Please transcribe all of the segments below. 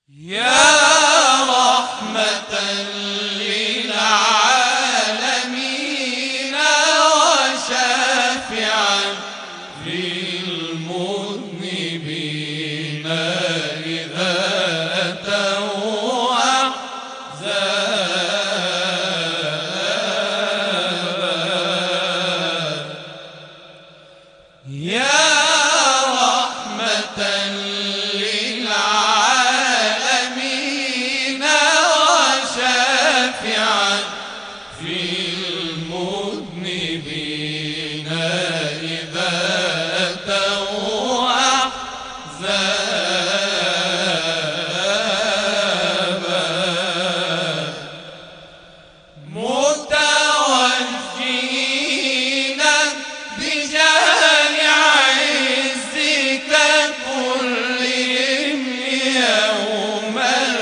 يا رحمة للعالمين وشافعا للمذنبين إذا أتوا أحزابا. يا رحمة للعالمين وشافعا في المذنبين إذا أتوا أحزابا. متوجهين بجاه عزك كلهم يوم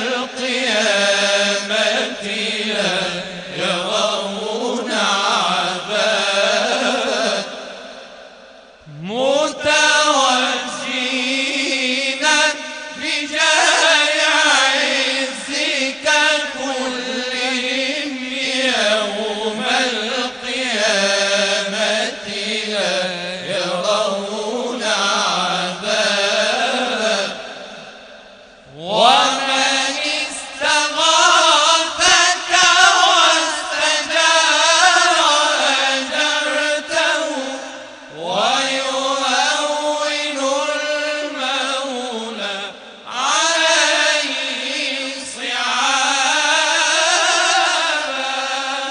القيامة لا يرون عذابا. متوجهين بجاه عزك كلهم يوم القيامة لا يرون عذابا. ومن استغاثك واستجار أجرته ويهون المولى عليه صعابا.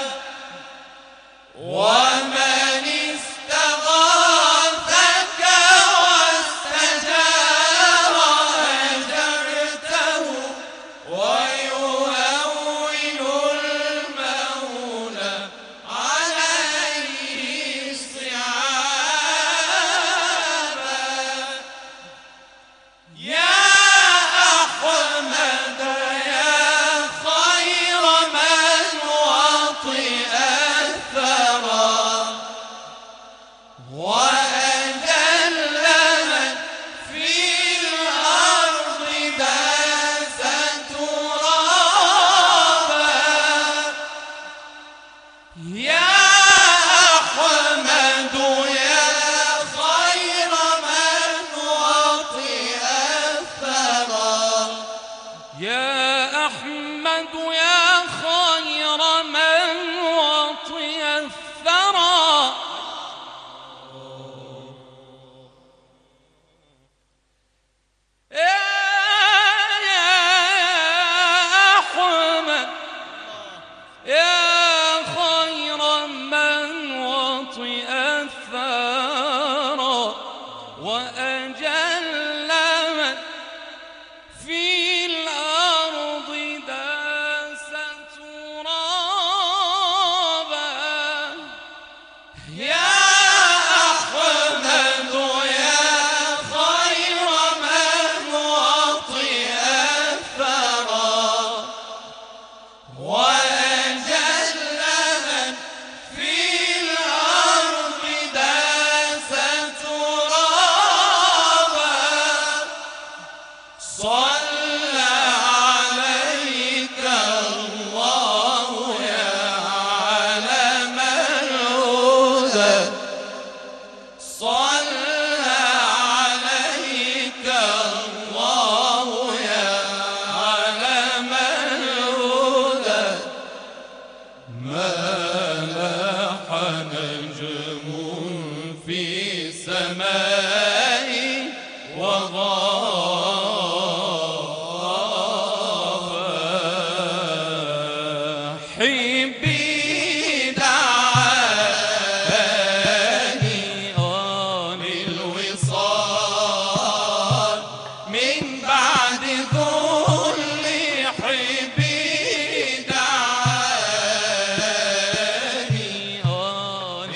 ومن استغاثك واستجار أجرته ويهون المولى عليه صعابا. يا أحمد يا خير من وطئ الثرى وأجل من في الأرض داس ترابا. يا أحمد يا خير من وطئ الثرى يا أحمد يا خير من وطئ الثرى. يا أحمد يا خير من وطئ الثرى وأجل من في الأرض داس ترابا. يا أحمد يا خير من وطئ الثرى وأجل من في الأرض داس ترابا. صلى عليك الله يا عالم الهدى. صلى عليك الله يا عالم الهدى. ما لاح نجم في سماء وغاب. حبي دعاني عن الوصال من بعد ذل. حبي دعاني عن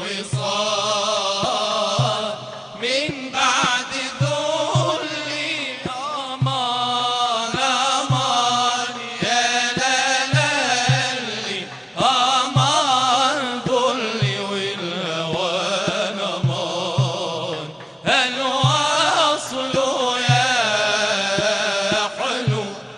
الوصال من بعد ذل. أمان أمان يا لالي أمان ذل والهوان أمان الوصل يا حلو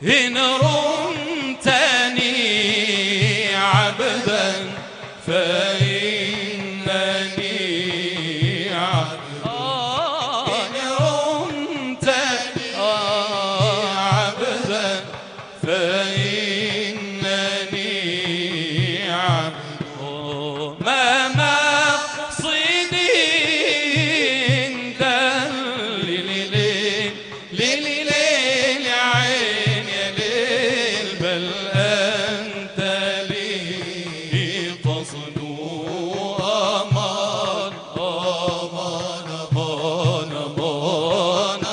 إن رمتني عبدا فإنني عبد. إن رمتني عبدا فإنني عبد. ما مقصدي عند ليل عين يا ليل، بل أنت لي قصد أمان. أمان أمان أمان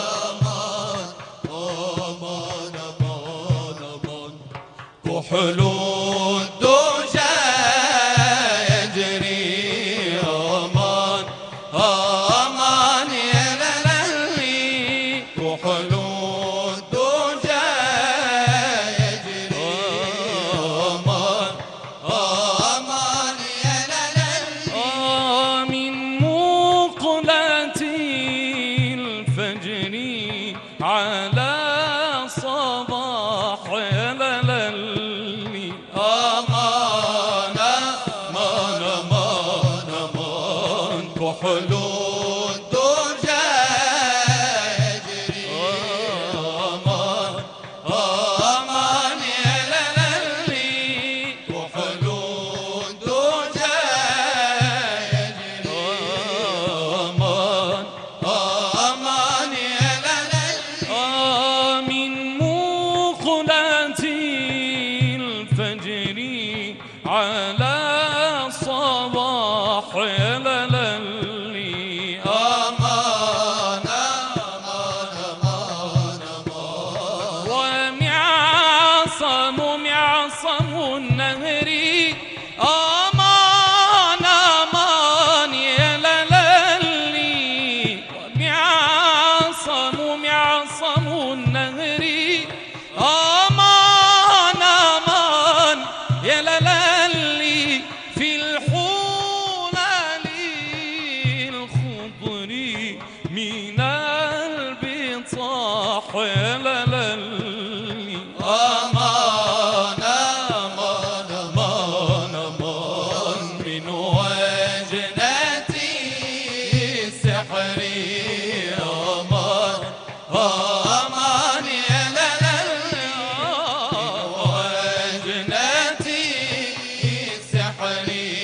أمان أمان أمان. كحل الدجى يجري أمان أمان يا لالي. كحل الدجى يجري أمان أمان يا لالي. من مقلة الفجر على صباح يا لالي. أمان أمان أمان أمان. كحل الدجى يجري أمان أمان يا لالي. كحل الدجى يجري أمان أمان يا لالي. من مقلة الفجر على صباح يا لالي. أمان أمان أمان أمان. ومعصم معصم النهر أمان أمان يا لالي. ومعصم معصم النهر أمان أمان يا لالي. في الحلال الخضر من البطاح يا لالي. أمان أمان أمان أمان. من وجنة السحر أمان أمان يا لالي. وجنة السحر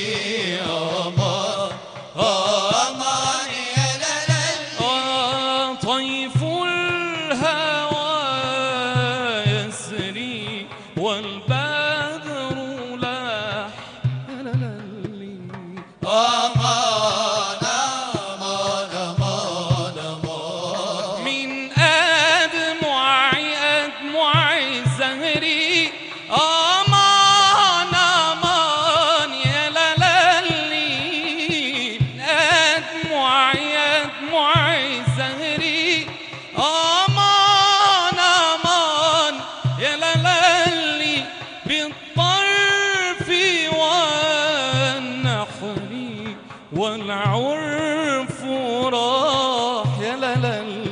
أمان أمان يا لالي. طيف الهوى يسري والبدر لاح يا لالي. أمان أمان أمان أمان. من أدمع الزهر أمان أمان يا لالي. من أدمع الزهر أمان أمان يا لالي. بالطرف والنحر والعرف راح يا لالي.